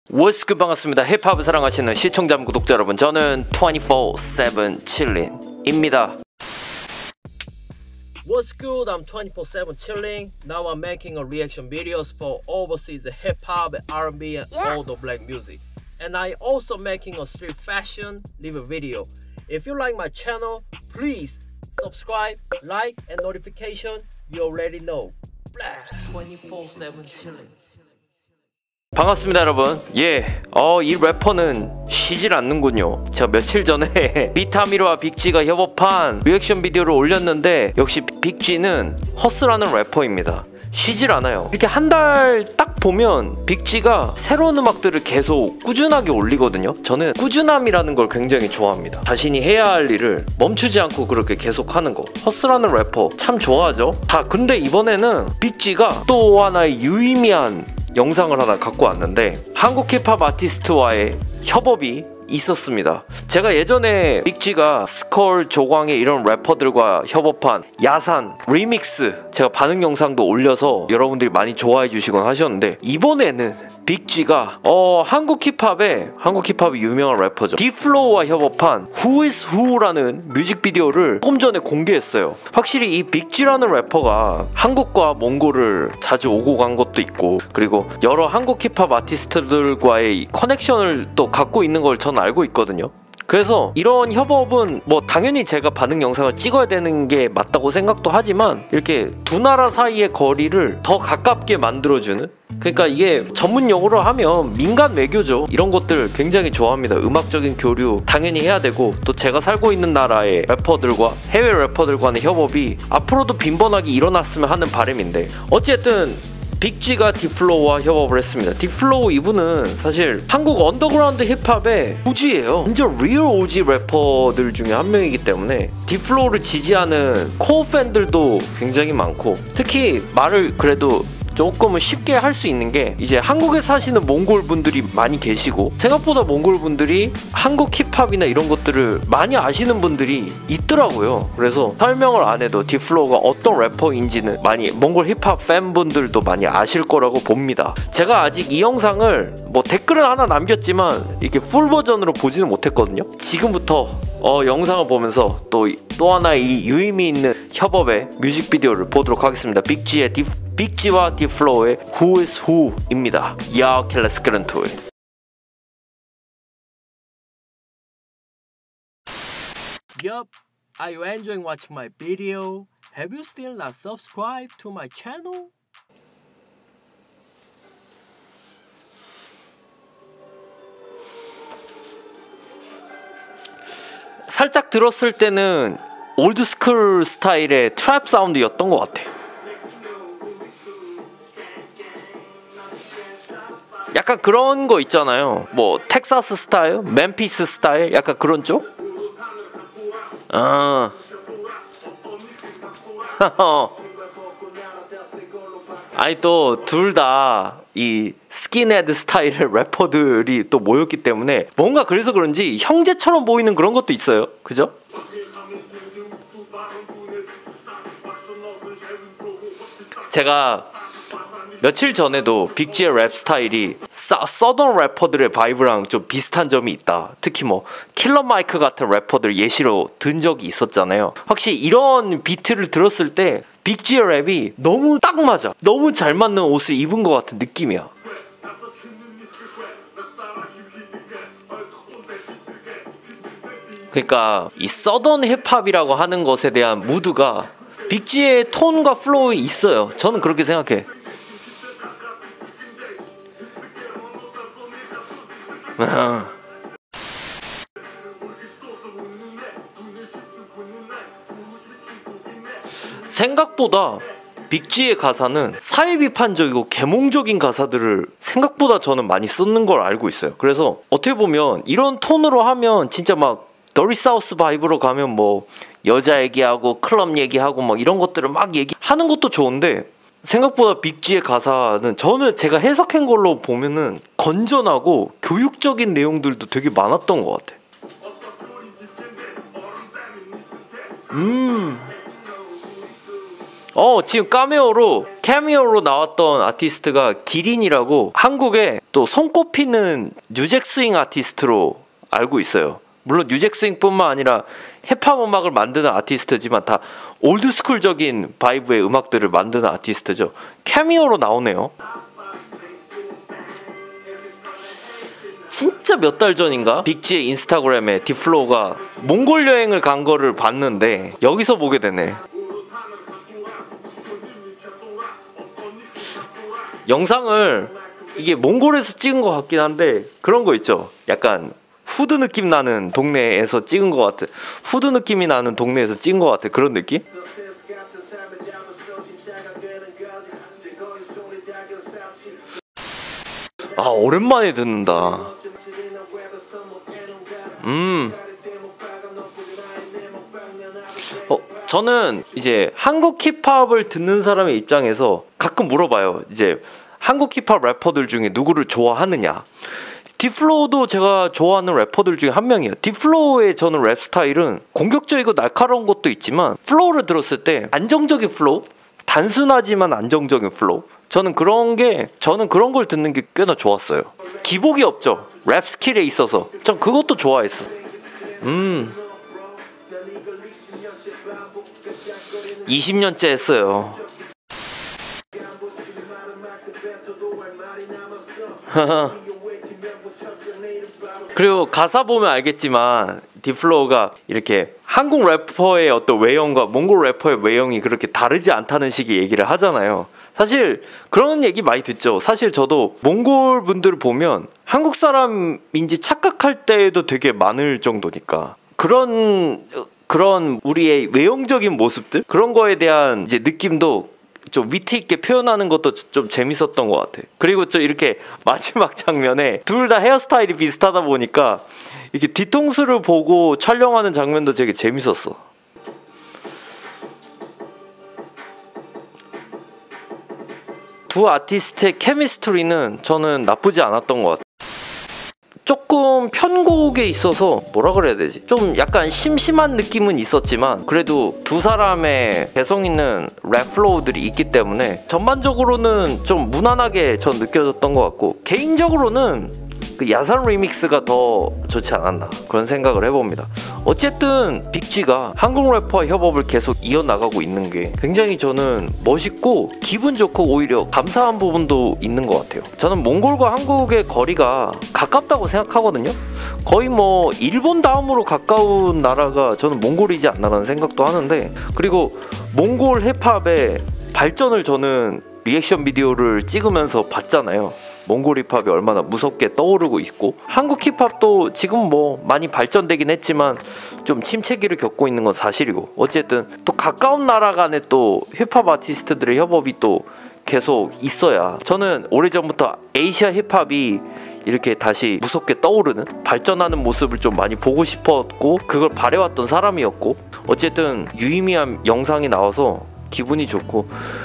What's good, 반갑습니다. 힙합을 사랑하시는 시청자 구독자 여러분, 저는 24/7 chilling입니다. What's good? I'm 24/7 chilling. Now I'm making a reaction videos for overseas hip hop, R&B, and all the black music. And I also making a street fashion review video. If you like my channel, please subscribe, like, and notification. You already know. Blast 24/7 chilling. 반갑습니다 여러분. 이 래퍼는 쉬질 않는군요. 제가 며칠 전에 비타미르와 빅지가 협업한 리액션 비디오를 올렸는데 역시 빅지는 허스라는 래퍼입니다. 쉬질 않아요. 이렇게 한 달 딱 보면 빅지가 새로운 음악들을 계속 꾸준하게 올리거든요. 저는 꾸준함이라는 걸 굉장히 좋아합니다. 자신이 해야 할 일을 멈추지 않고 그렇게 계속 하는 거. 허스라는 래퍼 참 좋아하죠. 근데 이번에는 빅지가 또 하나의 유의미한 영상을 하나 갖고 왔는데 한국 힙합 아티스트와의 협업이 있었습니다. 제가 예전에 빅지가 스컬, 조광의 이런 래퍼들과 협업한 야산 리믹스 제가 반응 영상도 올려서 여러분들이 많이 좋아해 주시곤 하셨는데, 이번에는 빅지가 한국 힙합의 유명한 래퍼죠, 디플로우와 협업한 Who is Who라는 뮤직비디오를 조금 전에 공개했어요. 확실히 이 빅지라는 래퍼가 한국과 몽골을 자주 오고 간 것도 있고, 그리고 여러 한국 힙합 아티스트들과의 커넥션을 또 갖고 있는 걸 저는 알고 있거든요. 그래서 이런 협업은 뭐 당연히 제가 반응 영상을 찍어야 되는 게 맞다고 생각도 하지만, 이렇게 두 나라 사이의 거리를 더 가깝게 만들어주는, 그러니까 이게 전문 용어로 하면 민간 외교죠. 이런 것들 굉장히 좋아합니다. 음악적인 교류 당연히 해야 되고, 또 제가 살고 있는 나라의 래퍼들과 해외 래퍼들 간의 협업이 앞으로도 빈번하게 일어났으면 하는 바람인데, 어쨌든 빅지가 디플로우와 협업을 했습니다. 디플로우 이분은 사실 한국 언더그라운드 힙합의 OG예요. 완전 리얼 OG 래퍼들 중에 한 명이기 때문에 디플로우를 지지하는 코어 팬들도 굉장히 많고, 특히 말을 그래도 조금은 쉽게 할 수 있는 게, 이제 한국에 사시는 몽골 분들이 많이 계시고 생각보다 몽골 분들이 한국 힙합이나 이런 것들을 많이 아시는 분들이 있더라고요. 그래서 설명을 안 해도 디플로우가 어떤 래퍼인지는 많이 몽골 힙합 팬분들도 많이 아실 거라고 봅니다. 제가 아직 이 영상을 뭐 댓글을 하나 남겼지만 이렇게 풀 버전으로 보지는 못했거든요. 지금부터 영상을 보면서 또 하나의 이 유의미 있는 협업의 뮤직비디오를 보도록 하겠습니다. 빅지와 디플로우의 Who is Who입니다. Okay, let's get into it. Yup, are you enjoying watching my video? Have you still not subscribed to my channel? 살짝 들었을 때는 올드스쿨 스타일의 트랩 사운드였던 것 같아. 약간 그런 거 있잖아요. 뭐 텍사스 스타일, 멤피스 스타일, 약간 그런 쪽? 아니 또 둘 다 이 스킨헤드 스타일의 래퍼들이 또 모였기 때문에 뭔가 그래서 그런지 형제처럼 보이는 그런 것도 있어요. 그죠? 제가 며칠 전에도 빅지의 랩 스타일이 서던 래퍼들의 바이브랑 좀 비슷한 점이 있다. 특히 뭐 킬러 마이크 같은 래퍼들 예시로 든 적이 있었잖아요. 확실히 이런 비트를 들었을 때 빅지의 랩이 너무 딱 맞아. 너무 잘 맞는 옷을 입은 것 같은 느낌이야. 그러니까 이 서던 힙합이라고 하는 것에 대한 무드가 빅지의 톤과 플로우에 있어요. 저는 그렇게 생각해. 생각보다 빅지의 가사는 사회 비판적이고 계몽적인 가사들을 생각보다 저는 많이 쓰는 걸 알고 있어요. 그래서 어떻게 보면 이런 톤으로 하면 진짜 막 더리 사우스 바이브로 가면 뭐 여자 얘기하고 클럽 얘기하고 막 이런 것들을 막 얘기하는 것도 좋은데, 생각보다 빅지의 가사는 제가 해석한 걸로 보면은 건전하고 교육적인 내용들도 되게 많았던 것 같아. 지금 카메오로 캐미오로 나왔던 아티스트가 기린이라고 한국에 또 손꼽히는 뉴잭스윙 아티스트로 알고 있어요. 물론 뉴잭스윙뿐만 아니라 힙합 음악을 만드는 아티스트지만 다 올드스쿨적인 바이브의 음악들을 만드는 아티스트죠. 캐미오로 나오네요. 진짜 몇 달 전인가 빅지의 인스타그램에 디플로우가 몽골 여행을 간 거를 봤는데 여기서 보게 되네. 영상을 이게 몽골에서 찍은 것 같긴 한데 그런 거 있죠. 약간 후드 느낌 나는 동네에서 찍은 것 같아. 후드 느낌이 나는 동네에서 찍은 것 같아. 그런 느낌? 아, 오랜만에 듣는다. 저는 이제 한국 힙합을 듣는 사람의 입장에서 가끔 물어봐요. 이제 한국 힙합 래퍼들 중에 누구를 좋아하느냐. 디플로우도 제가 좋아하는 래퍼들 중에 한 명이에요. 디플로우의 저는 랩 스타일은 공격적이고 날카로운 것도 있지만 플로우를 들었을 때 안정적인 플로우? 단순하지만 안정적인 플로우? 저는 그런 걸 듣는 게 꽤나 좋았어요. 기복이 없죠. 랩 스킬에 있어서. 전 그것도 좋아했어. 20년째 했어요. 그리고 가사 보면 알겠지만 디플로우가 이렇게 한국 래퍼의 어떤 외형과 몽골 래퍼의 외형이 그렇게 다르지 않다는 식의 얘기를 하잖아요. 사실 그런 얘기 많이 듣죠. 사실 저도 몽골 분들을 보면 한국 사람인지 착각할 때도 되게 많을 정도니까 그런 우리의 외형적인 모습들 그런 거에 대한 이제 느낌도 좀 위트 있게 표현하는 것도 좀 재밌었던 것 같아. 그리고 좀 이렇게 마지막 장면에 둘 다 헤어스타일이 비슷하다 보니까 이렇게 뒤통수를 보고 촬영하는 장면도 되게 재밌었어. 두 아티스트의 케미스트리는 저는 나쁘지 않았던 것 같아요. 조금 편곡에 있어서 뭐라 그래야 되지? 좀 약간 심심한 느낌은 있었지만 그래도 두 사람의 개성 있는 랩 플로우들이 있기 때문에 전반적으로는 좀 무난하게 전 느껴졌던 것 같고 개인적으로는 그 야산 리믹스가 더 좋지 않았나 그런 생각을 해봅니다. 어쨌든 빅지가 한국 래퍼와 협업을 계속 이어나가고 있는 게 굉장히 저는 멋있고 기분 좋고 오히려 감사한 부분도 있는 것 같아요. 저는 몽골과 한국의 거리가 가깝다고 생각하거든요. 거의 뭐 일본 다음으로 가까운 나라가 저는 몽골이지 않나라는 생각도 하는데 그리고 몽골 힙합의 발전을 저는 리액션 비디오를 찍으면서 봤잖아요. 몽골 힙합이 얼마나 무섭게 떠오르고 있고 한국 힙합도 지금 뭐 많이 발전되긴 했지만 좀 침체기를 겪고 있는 건 사실이고 어쨌든 또 가까운 나라 간에 또 힙합 아티스트들의 협업이 또 계속 있어야 저는 오래전부터 아시아 힙합이 이렇게 다시 무섭게 떠오르는 발전하는 모습을 좀 많이 보고 싶었고 그걸 바래왔던 사람이었고 어쨌든 유의미한 영상이 나와서 기분이 좋고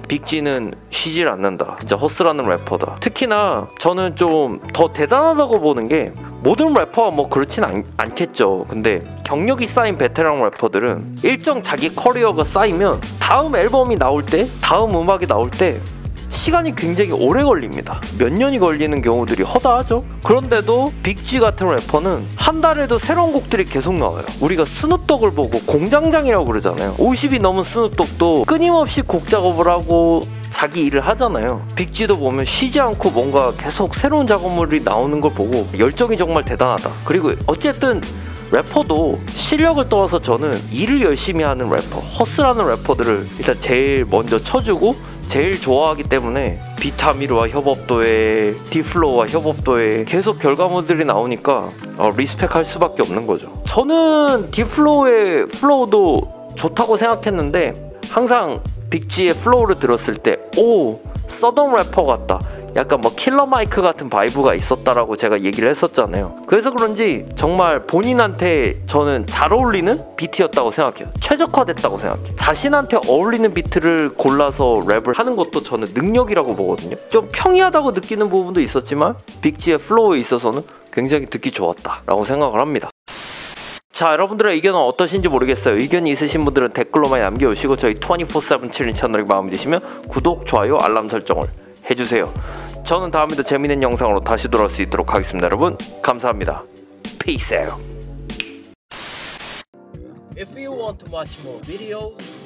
빅지는 쉬질 않는다. 진짜 허슬하는 래퍼다. 특히나 저는 좀 더 대단하다고 보는 게 모든 래퍼가 뭐 그렇진 않겠죠. 근데 경력이 쌓인 베테랑 래퍼들은 일정 자기 커리어가 쌓이면 다음 앨범이 나올 때 다음 음악이 나올 때 시간이 굉장히 오래 걸립니다. 몇 년이 걸리는 경우들이 허다하죠. 그런데도 빅지 같은 래퍼는 한 달에도 새로운 곡들이 계속 나와요. 우리가 스눕독을 보고 공장장이라고 그러잖아요. 50이 넘은 스눕독도 끊임없이 곡 작업을 하고 자기 일을 하잖아요. 빅지도 보면 쉬지 않고 뭔가 계속 새로운 작업물이 나오는 걸 보고 열정이 정말 대단하다. 그리고 어쨌든 래퍼도 실력을 떠나서 저는 일을 열심히 하는 래퍼, 허슬하는 래퍼들을 일단 제일 먼저 쳐주고 제일 좋아하기 때문에 비타미르와 협업도 해, 디플로우와 협업도 해 계속 결과물들이 나오니까 리스펙할 수밖에 없는 거죠. 저는 디플로우의 플로우도 좋다고 생각했는데 항상 빅지의 플로우를 들었을 때 오, 서던 래퍼 같다. 약간 뭐 킬러 마이크 같은 바이브가 있었다라고 제가 얘기를 했었잖아요. 그래서 그런지 정말 본인한테 저는 잘 어울리는 비트였다고 생각해요. 최적화됐다고 생각해요. 자신한테 어울리는 비트를 골라서 랩을 하는 것도 저는 능력이라고 보거든요. 좀 평이하다고 느끼는 부분도 있었지만 빅지의 플로우에 있어서는 굉장히 듣기 좋았다라고 생각을 합니다. 자, 여러분들의 의견은 어떠신지 모르겠어요. 의견이 있으신 분들은 댓글로 많이 남겨주시고 저희 24/7 챌린지 채널이 마음에 드시면 구독, 좋아요, 알람 설정을 해주세요. 저는 다음에도 재밌는 영상으로 다시 돌아올 수 있도록 하겠습니다. 여러분 감사합니다. Peace out. If you want to watch more videos,